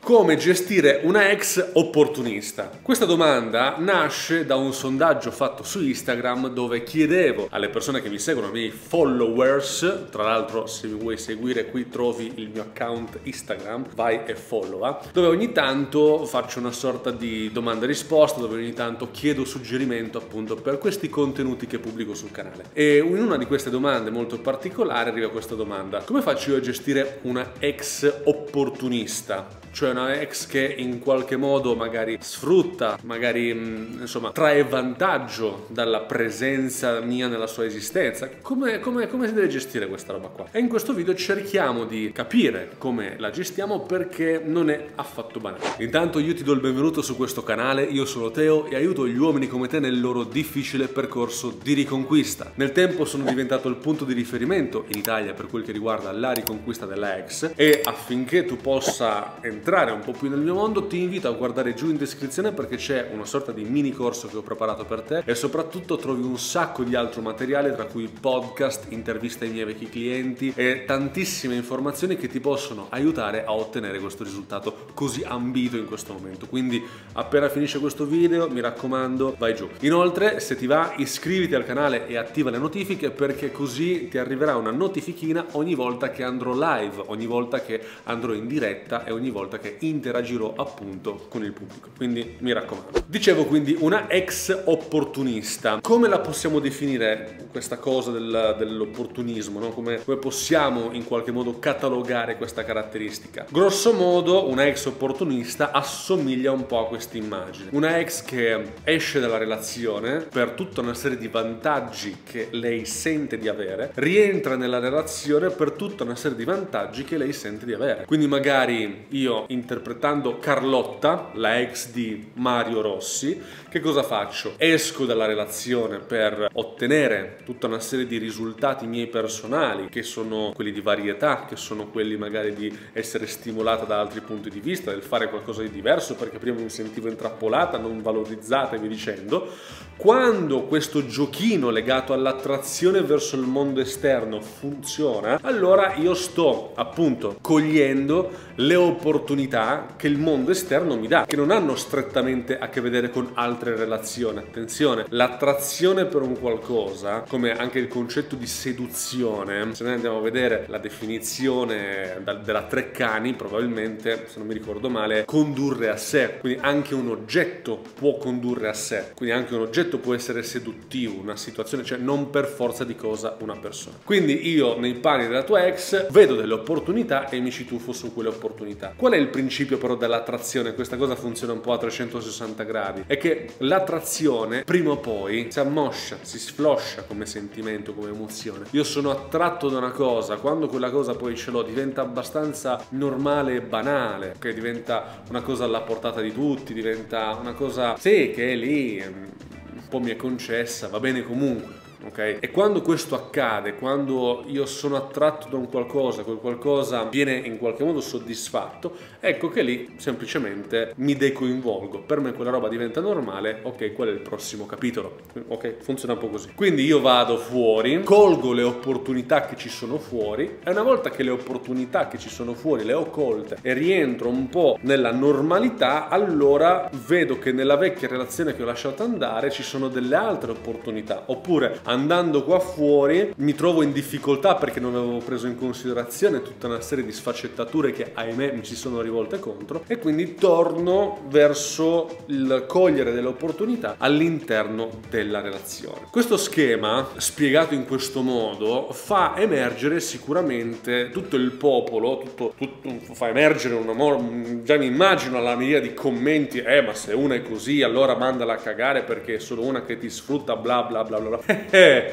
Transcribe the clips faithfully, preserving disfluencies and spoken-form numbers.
Come gestire una ex opportunista? Questa domanda nasce da un sondaggio fatto su Instagram dove chiedevo alle persone che mi seguono, ai miei followers, tra l'altro se mi vuoi seguire qui trovi il mio account Instagram, vai e followa, dove ogni tanto faccio una sorta di domanda e risposta, dove ogni tanto chiedo suggerimento appunto per questi contenuti che pubblico sul canale. E in una di queste domande molto particolare arriva questa domanda: come faccio io a gestire una ex opportunista? Cioè una ex che in qualche modo magari sfrutta, magari insomma trae vantaggio dalla presenza mia nella sua esistenza. Come, come, come si deve gestire questa roba qua? E in questo video cerchiamo di capire come la gestiamo, perché non è affatto banale. Intanto io ti do il benvenuto su questo canale, io sono Teo e aiuto gli uomini come te nel loro difficile percorso di riconquista. Nel tempo sono diventato il punto di riferimento in Italia per quel che riguarda la riconquista della ex, e affinché tu possa entrare un po' più nel mio mondo ti invito a guardare giù in descrizione, perché c'è una sorta di mini corso che ho preparato per te e soprattutto trovi un sacco di altro materiale, tra cui podcast, interviste ai miei vecchi clienti e tantissime informazioni che ti possono aiutare a ottenere questo risultato così ambito in questo momento. Quindi appena finisce questo video mi raccomando vai giù. Inoltre se ti va iscriviti al canale e attiva le notifiche, perché così ti arriverà una notifichina ogni volta che andrò live, ogni volta che andrò in diretta e ogni volta che interagirò appunto con il pubblico. Quindi mi raccomando. Dicevo, quindi una ex opportunista. Come la possiamo definire questa cosa del, dell'opportunismo, no? Come, come possiamo in qualche modo catalogare questa caratteristica? Grosso modo una ex opportunista assomiglia un po' a questa immagine. Una ex che esce dalla relazione per tutta una serie di vantaggi che lei sente di avere, rientra nella relazione per tutta una serie di vantaggi che lei sente di avere. Quindi magari io, interpretando Carlotta, la ex di Mario Rossi, che cosa faccio? Esco dalla relazione per ottenere tutta una serie di risultati miei personali, che sono quelli di varietà, che sono quelli magari di essere stimolata da altri punti di vista, del fare qualcosa di diverso, perché prima mi sentivo intrappolata, non valorizzata e via dicendo. Quando questo giochino legato all'attrazione verso il mondo esterno funziona, allora io sto appunto cogliendo le opportunità che il mondo esterno mi dà, che non hanno strettamente a che vedere con altre relazioni. Attenzione, l'attrazione per un qualcosa, come anche il concetto di seduzione, se noi andiamo a vedere la definizione della Treccani, probabilmente, se non mi ricordo male, condurre a sé. Quindi anche un oggetto può condurre a sé, quindi anche un oggetto può essere seduttivo, una situazione, cioè non per forza di cosa una persona. Quindi io nei panni della tua ex vedo delle opportunità e mi ci tuffo su quelle opportunità. Qual è il principio però dell'attrazione? Questa cosa funziona un po' a trecentosessanta gradi, è che l'attrazione prima o poi si ammoscia, si sfloscia come sentimento, come emozione. Io sono attratto da una cosa, quando quella cosa poi ce l'ho diventa abbastanza normale e banale, ok? Diventa una cosa alla portata di tutti, diventa una cosa, sì, che è lì, un po' mi è concessa, va bene comunque. Okay? E quando questo accade, quando io sono attratto da un qualcosa, quel qualcosa viene in qualche modo soddisfatto, ecco che lì semplicemente mi decoinvolgo, per me quella roba diventa normale. Ok, qual è il prossimo capitolo? Ok, funziona un po' così. Quindi io vado fuori, colgo le opportunità che ci sono fuori, e una volta che le opportunità che ci sono fuori le ho colte e rientro un po' nella normalità, allora vedo che nella vecchia relazione che ho lasciato andare ci sono delle altre opportunità, oppure andando qua fuori mi trovo in difficoltà perché non avevo preso in considerazione tutta una serie di sfaccettature che ahimè mi si sono rivolte contro, e quindi torno verso il cogliere delle opportunità all'interno della relazione. Questo schema, spiegato in questo modo, fa emergere sicuramente tutto il popolo, tutto, tutto fa emergere un amore. Già mi immagino alla miriade di commenti: eh ma se una è così allora mandala a cagare perché è solo una che ti sfrutta, bla bla bla bla bla.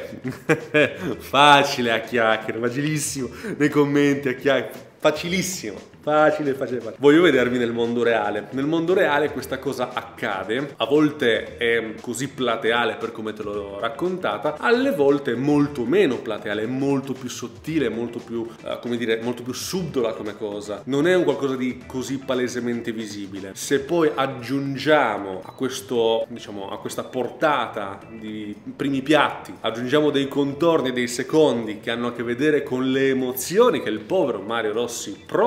Facile a chiacchiere, facilissimo nei commenti a chiacchiere, facilissimo. Facile, facile, facile. Voglio vedermi nel mondo reale. Nel mondo reale questa cosa accade, a volte è così plateale per come te l'ho raccontata, alle volte è molto meno plateale, è molto più sottile, molto più, uh, come dire, molto più subdola come cosa. Non è un qualcosa di così palesemente visibile. Se poi aggiungiamo a questo, diciamo, a questa portata di primi piatti, aggiungiamo dei contorni, dei secondi che hanno a che vedere con le emozioni che il povero Mario Rossi prova in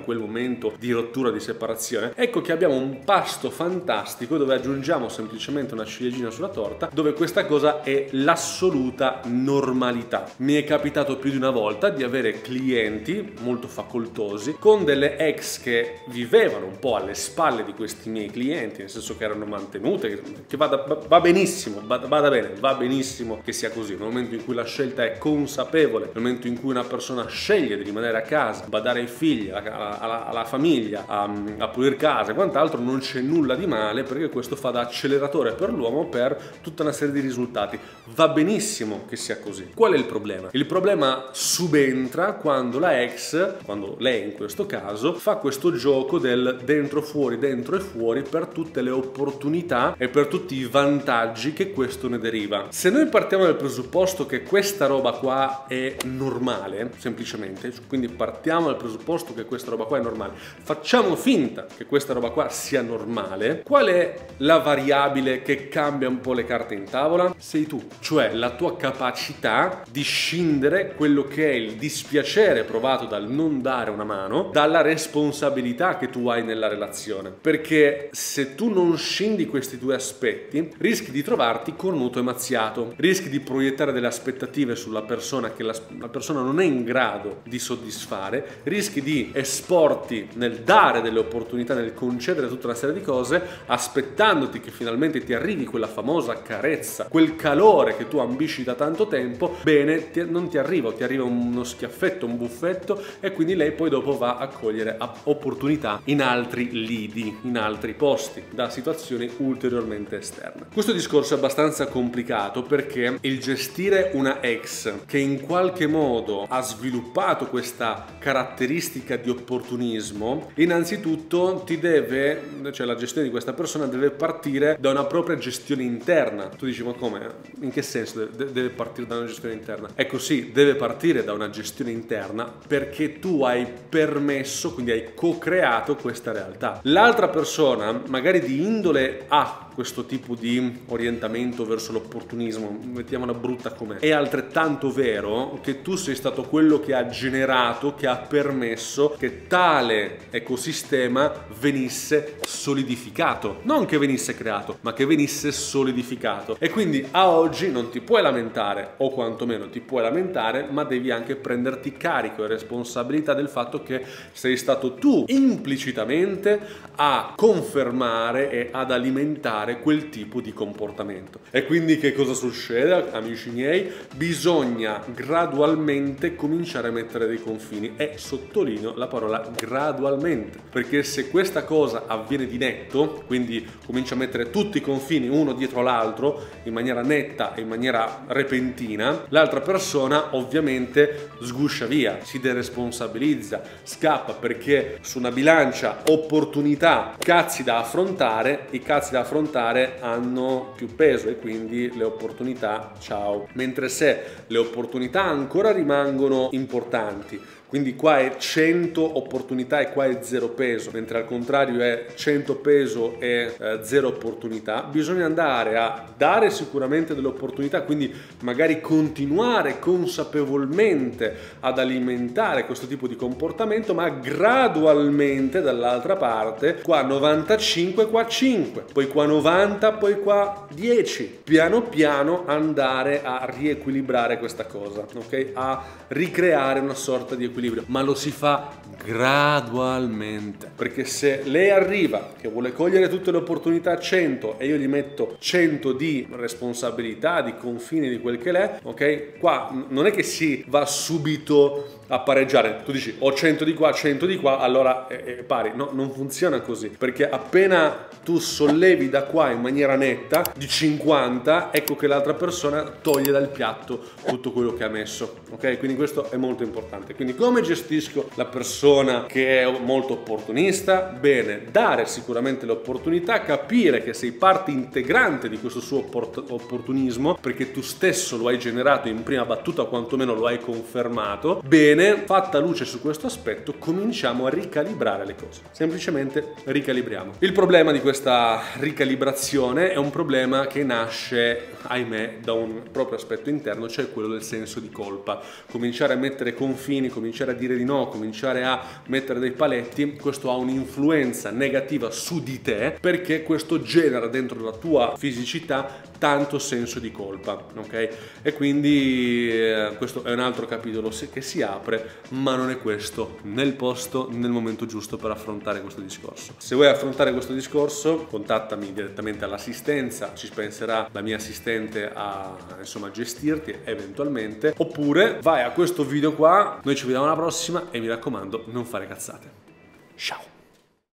quel momento di rottura, di separazione, ecco che abbiamo un pasto fantastico dove aggiungiamo semplicemente una ciliegina sulla torta, dove questa cosa è l'assoluta normalità. Mi è capitato più di una volta di avere clienti molto facoltosi con delle ex che vivevano un po' alle spalle di questi miei clienti, nel senso che erano mantenute, che vada, va benissimo, vada, vada bene, va benissimo che sia così. Nel momento in cui la scelta è consapevole, nel momento in cui una persona sceglie di rimanere a casa, badare ai figli, alla, alla, alla famiglia, a, a pulire casa e quant'altro, non c'è nulla di male, perché questo fa da acceleratore per l'uomo per tutta una serie di risultati. Va benissimo che sia così. Qual è il problema? Il problema subentra quando la ex, quando lei in questo caso, fa questo gioco del dentro fuori, dentro e fuori, per tutte le opportunità e per tutti i vantaggi che questo ne deriva. Se noi partiamo dal presupposto che questa roba qua è normale, semplicemente, quindi partiamo dal presupposto che questa roba qua è normale, facciamo finta che questa roba qua sia normale, qual è la variabile che cambia un po' le carte in tavola? Sei tu, cioè la tua capacità di scindere quello che è il dispiacere provato dal non dare una mano dalla responsabilità che tu hai nella relazione, perché se tu non scendi questi due aspetti rischi di trovarti cornuto e mazziato, rischi di proiettare delle aspettative sulla persona che la, la persona non è in grado di soddisfare, rischi di esporti nel dare delle opportunità, nel concedere tutta una serie di cose, aspettandoti che finalmente ti arrivi quella famosa carezza, quel calore che tu ambisci da tanto tempo. Bene, ti, non ti arriva, ti arriva uno schiaffetto, un buffetto, e quindi lei poi dopo va a cogliere opportunità in altri lidi, in altri posti, da situazioni ulteriormente esterne. Questo discorso è abbastanza complicato perché il gestire una ex che in qualche modo ha sviluppato questa caratteristica di opportunismo, innanzitutto ti deve, cioè la gestione di questa persona deve partire da una propria gestione interna. Tu dici, ma come? In che senso deve, deve partire da una gestione interna? Ecco, sì, deve partire da una gestione interna perché tu hai permesso, quindi hai co-creato questa realtà. L'altra persona, magari di indole A, questo tipo di orientamento verso l'opportunismo, mettiamola brutta com'è, è altrettanto vero che tu sei stato quello che ha generato, che ha permesso che tale ecosistema venisse solidificato, non che venisse creato, ma che venisse solidificato. E quindi a oggi non ti puoi lamentare, o quantomeno ti puoi lamentare, ma devi anche prenderti carico e responsabilità del fatto che sei stato tu implicitamente a confermare e ad alimentare quel tipo di comportamento. E quindi che cosa succede, amici miei? Bisogna gradualmente cominciare a mettere dei confini, e sottolineo la parola gradualmente, perché se questa cosa avviene di netto, quindi comincia a mettere tutti i confini uno dietro l'altro in maniera netta e in maniera repentina, l'altra persona ovviamente sguscia via, si deresponsabilizza, scappa, perché su una bilancia opportunità cazzi da affrontare, i cazzi da affrontare hanno più peso e quindi le opportunità ciao. Mentre se le opportunità ancora rimangono importanti, quindi qua è cento opportunità e qua è zero peso, mentre al contrario è cento peso e eh, zero opportunità, bisogna andare a dare sicuramente delle opportunità, quindi magari continuare consapevolmente ad alimentare questo tipo di comportamento, ma gradualmente dall'altra parte, qua novantacinque, qua cinque, poi qua novanta, poi qua dieci, piano piano andare a riequilibrare questa cosa, ok? A ricreare una sorta di equilibrio. Ma lo si fa gradualmente, perché se lei arriva che vuole cogliere tutte le opportunità a cento e io gli metto cento di responsabilità, di confini, di quel che l'è, ok? Qua non è che si va subito a pareggiare, tu dici ho cento di qua, cento di qua, allora è, è pari. No, non funziona così, perché appena tu sollevi da qua in maniera netta di cinquanta, ecco che l'altra persona toglie dal piatto tutto quello che ha messo, ok? Quindi questo è molto importante. Quindi come gestisco la persona che è molto opportunista? Bene, dare sicuramente l'opportunità, capire che sei parte integrante di questo suo opportunismo, perché tu stesso lo hai generato in prima battuta, o quantomeno lo hai confermato. Bene, fatta luce su questo aspetto, cominciamo a ricalibrare le cose. Semplicemente ricalibriamo. Il problema di questa ricalibrazione è un problema che nasce, ahimè, da un proprio aspetto interno, cioè quello del senso di colpa. Cominciare a mettere confini, cominciare a dire di no, cominciare a a mettere dei paletti, questo ha un'influenza negativa su di te, perché questo genera dentro la tua fisicità tanto senso di colpa, ok? E quindi eh, questo è un altro capitolo che si apre, ma non è questo nel posto, nel momento giusto per affrontare questo discorso. Se vuoi affrontare questo discorso, contattami direttamente all'assistenza, ci penserà la mia assistente a insomma gestirti eventualmente, oppure vai a questo video qua, noi ci vediamo alla prossima e mi raccomando non fare cazzate. Ciao!